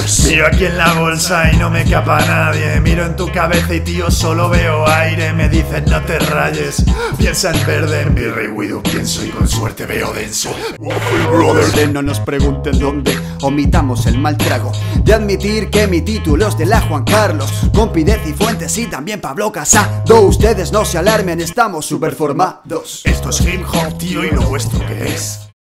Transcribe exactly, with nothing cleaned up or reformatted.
Miro aquí en la bolsa y no me capa nadie. Miro en tu cabeza y tío solo veo aire. Me dicen no te rayes, piensa en verde. En mi Rey Widow pienso y con suerte veo denso. Brother, no nos pregunten dónde omitamos el mal trago de admitir que mi título es de la Juan Carlos, con Pidez y Fuentes y también Pablo Casado. Ustedes no se alarmen, estamos super formados. Esto es hip hop, tío, y lo vuestro que es